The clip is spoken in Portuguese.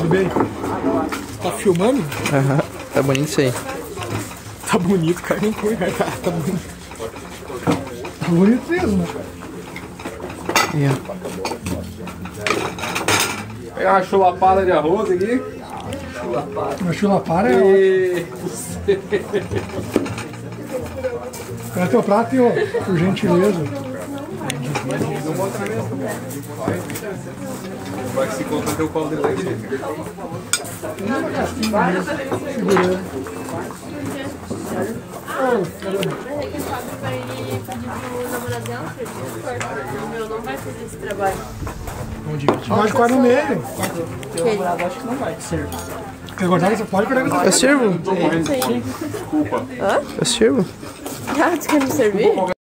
Tudo bem? Tá filmando? Aham, tá bonito isso aí. Tá bonito, cara. Nem põe, cara. Tá bonito. Tá bonito mesmo, né? Aí, ó. Pegar uma chulapada de arroz aqui. Uma chulapara é ótimo. Cadê teu prato, ó? Por gentileza. Vai que se conta teu colo de leite. Segurando. Vai pedir pro namorado dela, o meu não vai fazer esse trabalho. Pode cortar no meio. Acho que não vai ser. Quer cortar? Você pode cortar. Eu sirvo? Desculpa. Eu sirvo? Ah, tu quer me servir?